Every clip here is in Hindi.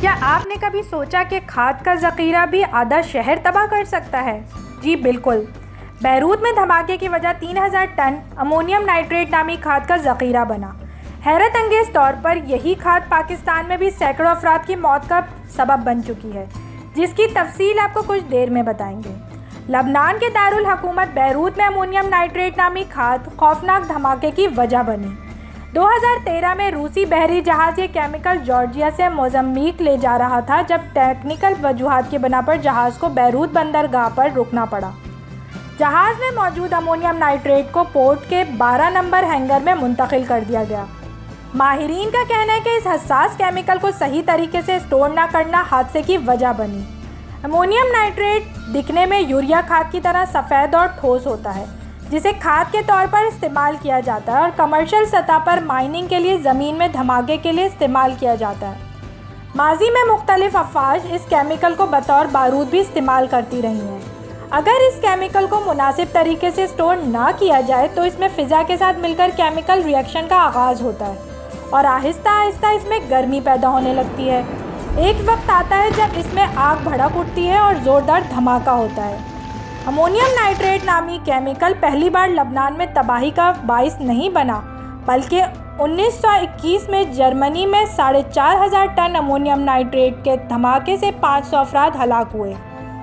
क्या आपने कभी सोचा कि खाद का ज़ख़ीरा भी आधा शहर तबाह कर सकता है? जी बिल्कुल। बैरूत में धमाके की वजह 3000 टन अमोनियम नाइट्रेट नामी खाद का ज़ख़ीरा बना। हैरत अंगेज़ तौर पर यही खाद पाकिस्तान में भी सैकड़ों अफराद की मौत का सबब बन चुकी है, जिसकी तफसील आपको कुछ देर में बताएंगे। लबनान के दारुल हुकूमत बैरूत में अमोनियम नाइट्रेट नामी खाद खौफनाक धमाके की वजह बनी। 2013 में रूसी बहरी जहाज़ ये केमिकल जॉर्जिया से मोज़म्बिक ले जा रहा था, जब टेक्निकल वजूहात की बिना पर जहाज़ को बैरूत बंदरगाह पर रुकना पड़ा। जहाज़ में मौजूद अमोनियम नाइट्रेट को पोर्ट के 12 नंबर हैंगर में मुंतकिल कर दिया गया। माहिरीन का कहना है कि इस हसास केमिकल को सही तरीके से स्टोर न करना हादसे की वजह बनी। अमोनियम नाइट्रेट दिखने में यूरिया खाद की तरह सफ़ेद और ठोस होता है, जिसे खाद के तौर पर इस्तेमाल किया जाता है और कमर्शियल सतह पर माइनिंग के लिए ज़मीन में धमाके के लिए इस्तेमाल किया जाता है। माजी में मुख्तलिफ अफवाज इस केमिकल को बतौर बारूद भी इस्तेमाल करती रही हैं। अगर इस केमिकल को मुनासिब तरीके से स्टोर ना किया जाए तो इसमें फ़िज़ा के साथ मिलकर केमिकल रिएक्शन का आगाज़ होता है और आहिस्ता आहिस्ता इसमें गर्मी पैदा होने लगती है। एक वक्त आता है जब इसमें आग भड़क उठती है और ज़ोरदार धमाका होता है। अमोनियम नाइट्रेट नामी केमिकल पहली बार लबनान में तबाही का बाइस नहीं बना, बल्कि 1921 में जर्मनी में 4500 टन अमोनियम नाइट्रेट के धमाके से 500 अफराद हलाक हुए।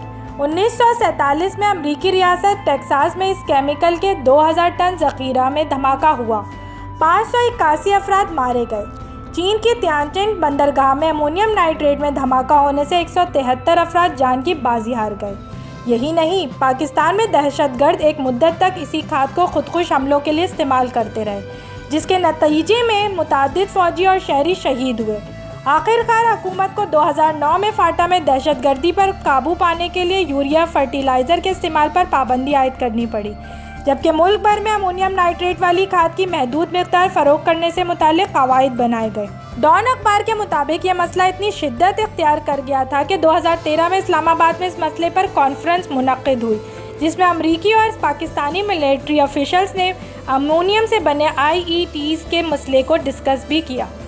1947 में अमरीकी रियासत टेक्सास में इस केमिकल के 2000 टन ज़ख़ीरा में धमाका हुआ, 581 अफराद मारे गए। चीन की तियानजिन बंदरगाह में अमोनियम नाइट्रेट में धमाका होने से 173 अफराद जान की बाजी हार गए। यही नहीं, पाकिस्तान में दहशतगर्द एक मुद्दत तक इसी खाद को खुदकुश हमलों के लिए इस्तेमाल करते रहे, जिसके नतीजे में मुतादिद फ़ौजी और शहरी शहीद हुए। आखिरकार हुकूमत को 2009 में फाटा में दहशतगर्दी पर काबू पाने के लिए यूरिया फर्टिलाइज़र के इस्तेमाल पर पाबंदी आयद करनी पड़ी, जबकि मुल्क भर में अमोनियम नाइट्रेट वाली खाद की महदूद मिक़दार फ़रोग़ करने से मुताल्लिक़ क़वाइद बनाए गए। डॉन अखबार के मुताबिक यह मसला इतनी शिद्दत इख्तियार कर गया था कि 2013 में इस्लामाबाद में इस मसले पर कॉन्फ्रेंस मुनक़्क़िद हुई, जिसमें अमरीकी और पाकिस्तानी मिलिट्री ऑफिशल्स ने अमोनियम से बने IETs के मसले को डिस्कस भी किया।